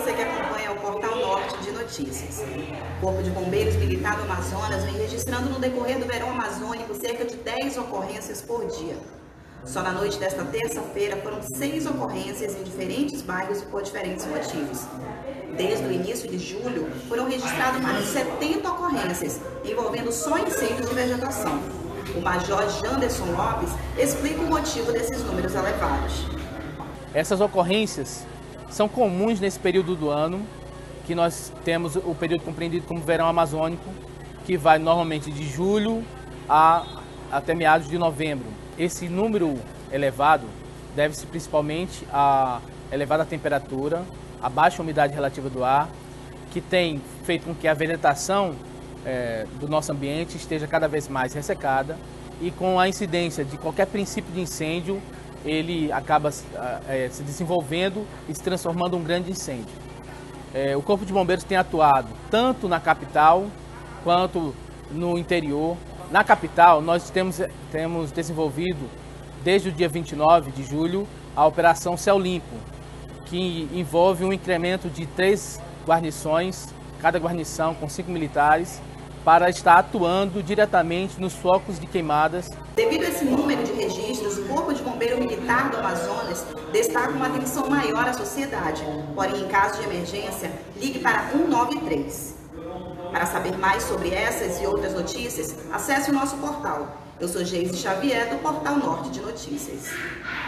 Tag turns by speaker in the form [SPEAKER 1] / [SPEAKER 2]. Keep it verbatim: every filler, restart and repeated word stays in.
[SPEAKER 1] você que acompanha o Portal Norte de Notícias. O Corpo de Bombeiros Militar do Amazonas vem registrando no decorrer do verão amazônico cerca de dez ocorrências por dia. Só na noite desta terça-feira foram seis ocorrências em diferentes bairros e por diferentes motivos. Desde o início de julho, foram registradas mais de setenta ocorrências, envolvendo só incêndios de vegetação. O Major Janderson Lopes explica o motivo desses números elevados.
[SPEAKER 2] Essas ocorrências são comuns nesse período do ano, que nós temos o período compreendido como verão amazônico, que vai normalmente de julho a, até meados de novembro. Esse número elevado deve-se principalmente à elevada temperatura, à baixa umidade relativa do ar, que tem feito com que a vegetação é, do nosso ambiente esteja cada vez mais ressecada, e com a incidência de qualquer princípio de incêndio, ele acaba é, se desenvolvendo e se transformando em um grande incêndio. É, o Corpo de Bombeiros tem atuado tanto na capital quanto no interior. Na capital, nós temos, temos desenvolvido, desde o dia vinte e nove de julho, a Operação Céu Limpo, que envolve um incremento de três guarnições, cada guarnição com cinco militares, para estar atuando diretamente nos focos de queimadas.
[SPEAKER 1] Devido a esse número de registros, o Corpo de Bombeiro Militar do Amazonas destaca uma atenção maior à sociedade. Porém, em caso de emergência, ligue para um nove três. Para saber mais sobre essas e outras notícias, acesse o nosso portal. Eu sou Geise Xavier, do Portal Norte de Notícias.